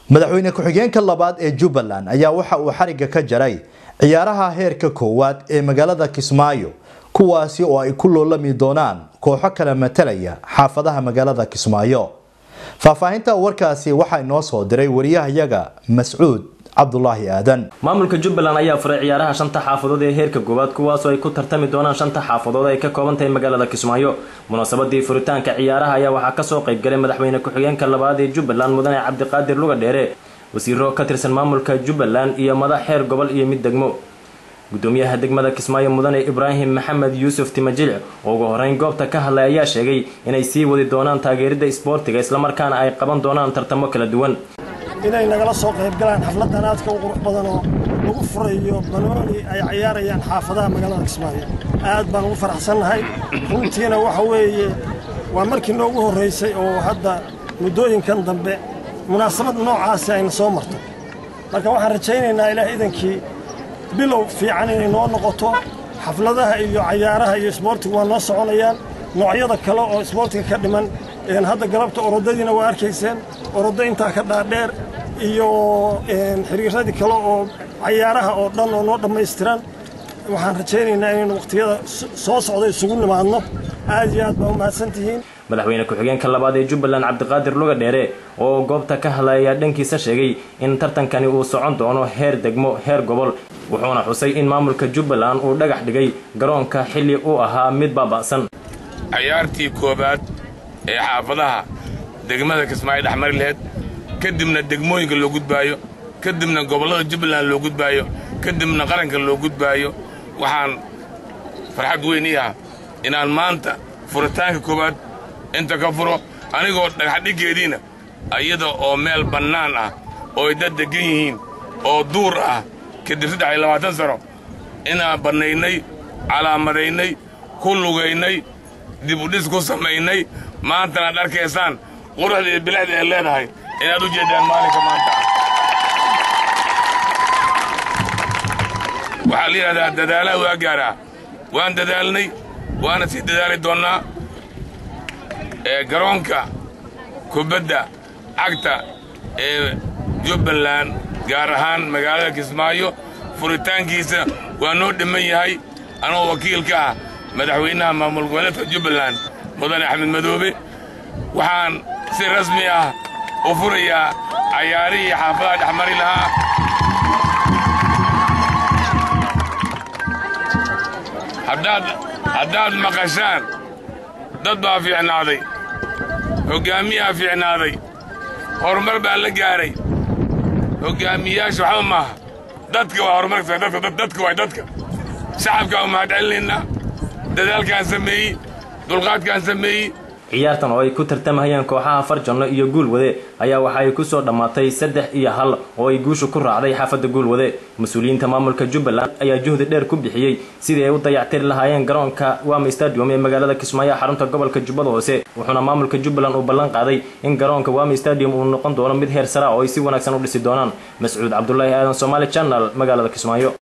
madaxweyne ku-xigeenka labaad ee Jubbaland ayaa waxa uu xariga ka jaray ciyaaraha heerka koowaad ee magaalada Kismaayo kuwaasi oo ay ku loolami doonaan kooxo kala matalaya xaafadaha magaalada Kismaayo. Faahfaahinta warkaasi waxa inoo soo diray wariyahayaga Mas'uud Abdullahi Aadan. maamulka Jubbaland ayaa furay ciyaaraha shanta xaafadood ee heerka koowaad kuwaas oo ay ku tartami doonaan shanta xaafadood ay ka kooban tahay magaalada Kismaayo. Munaasabadii furitaanka ciyaaraha ayaa waxa ka soo qayb galay madaxweyne ku-xigeenka labaad ee Jubbaland Mudane Cabdiqaadir Luga Dheere, wasiiro ka tirsan maamulka Jubbaland iyo madax heer gobol iyo mid degmo. gudoomiyaha degmada Kismaayo Mudane Ibrahim Maxamed Yuusuf Timajil oo ugu horeyn goobta ka hadlay ayaa sheegay inay sii wadi doonaan taageerida isboortiga isla markaana ay qaban doonaan tartamo kala duwan. inay nagala soo qayb galaan xafladan aadka u qurux badan oo lagu furayo banooni ay ciyaarayaan xaafadaha magaalada Kismaayo. aad baan ugu faraxsanahay. runtiina waxa weeye waa markii noogu horeysay oo hadda muddooyinkan dambe munaasabad noocaas ay soo marto. marka waxaan rajaynaynaa Ilaahay idankii bilow fiican inay noo noqoto xafladaha iyo ciyaaraha iyo isboortiga waa noo soconayaan noocyada kale oo isboortiga ka dhiman hadda galabta orodadiina waa arkayseen orodo inta ka dhaadheer iyo xiriiradii kale oo ciyaaraha oo dhan oo noo dhameystiran waxaan rajaynaynaa in waqtiyada soo socda isugu nimaadno. aad iyo aad baa u mahadsantihiin. madaxweyne ku-xigeenka labaad ee Jubbaland Cabdiqaadir Luga Dheere oo goobta ka hadlaya dhankiisa sheegay in tartankani uu socon doono heer degmo heer gobol, wuxuuna xusay in maamulka Jubbaland uu dhagax dhigay garoonka xilli uu ahaa mid baaba'san. ciyaartii koobaad ee xaafadaha degmada Kismaayo dhaxmar lahayd kadibna degmooyinka loo gudbaayo kadibna gobolada Jubbaland loo gudbaayo kadibna qaranka loo gudbaayo. waxaan farxad weyn ah inaan maanta furitaanka koobaad inta ka furo anigoo dhagax dhigeediina ayada oo meel bannaan ah oo ay dad degan yihiin oo duur ah kadib 23 sano inaan bannaynay calaamadaynay ku lugaynay dib u dhis ku samaynay maantana aad arkaysaan quruxda iyo bilicda ay leedahay inaad u jeedaan maalinka maanta. waxaa la yidhahdaa dadaalaha waa gaaraa. waan dadaalnay waana sii dadaali doonnaa. garoonka kubadda cagta ee Jubbaland gaar ahaan magaalada Kismaayo furitaankiisa waa noo dhiman yahay anoo wakiilka ah madaxweynaha maamul goboleedka Jubbaland Mudane Axmed Madoobe. waxaan si rasmi ah u furayaa ciyaarihii xaafadaha dhaxmari lahaa. haddaad maqashaan dad baa fiicnaaday, hoggaamiyaha fiicnaaday, horumar baa la gaaray. hoggaamiyayaasha waxba maaha, dadka waa horumarka, dadka waa dadka. shacabka u mahadcelinaynaa dadaalkaan sameeyey, dulqaadkaan sameeyey. ciyaartan oo ay ku tartamayaan kooxaha Farjanno iyo Guulwade ayaa waxa ay ku soo dhamaatay 3-1 oo ay guushu ku raacday xaafadda Guulwade. mas'uuliyiinta maamulka Jubbaland ayaa juhdi dheer ku bixiyay sidii ay u dayactiri lahaayeen garoonka Wami Stadium ee magaalada Kismaayo xarunta gobolka Jubbada Hoose, wuxuuna maamulka Jubbaland u ballan qaaday in garoonka Wami Stadium uu noqon doono mid heer sare oo ay si wanaagsan u dhisi doonaan. Mas'uud Abdullahi Aadan, Somali Channel, magaalada Kismaayo.